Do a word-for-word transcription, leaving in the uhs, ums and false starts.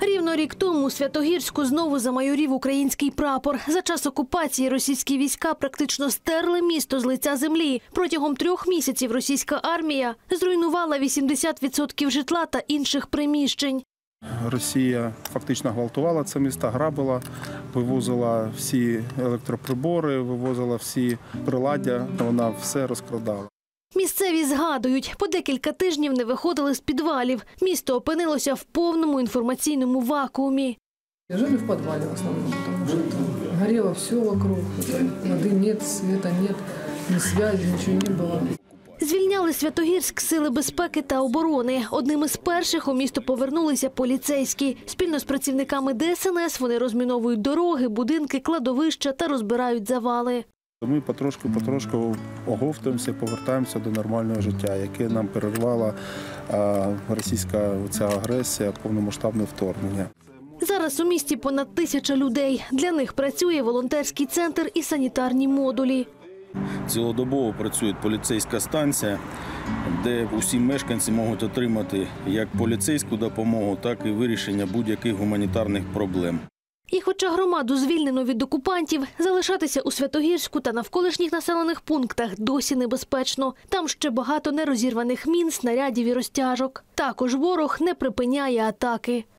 Рівно рік тому у Святогірську знову замайорів український прапор. За час окупації російські війська практично стерли місто з лиця землі. Протягом трьох місяців російська армія зруйнувала вісімдесят відсотків житла та інших приміщень. Росія фактично гвалтувала це місто, грабила, вивозила всі електроприбори, вивозила всі приладдя, вона все розкрадала. Місцеві згадують, по декілька тижнів не виходили з підвалів. Місто опинилося в повному інформаційному вакуумі. Жили в підвалі в основному, тому що там горіло все вокруг. Води немає, світу немає, ні зв'язку, нічого не було. Звільняли Святогірськ сили безпеки та оборони. Одним із перших у місто повернулися поліцейські. Спільно з працівниками Де Ес Ен Ес вони розміновують дороги, будинки, кладовища та розбирають завали. Ми потрошку-потрошку оговтуємося, повертаємося до нормального життя, яке нам перервала російська ця агресія, повномасштабне вторгнення. Зараз у місті понад тисяча людей. Для них працює волонтерський центр і санітарні модулі. Цілодобово працює поліцейська станція, де усі мешканці можуть отримати як поліцейську допомогу, так і вирішення будь-яких гуманітарних проблем. І хоча громаду звільнено від окупантів, залишатися у Святогірську та навколишніх населених пунктах досі небезпечно. Там ще багато нерозірваних мін, снарядів і розтяжок. Також ворог не припиняє атаки.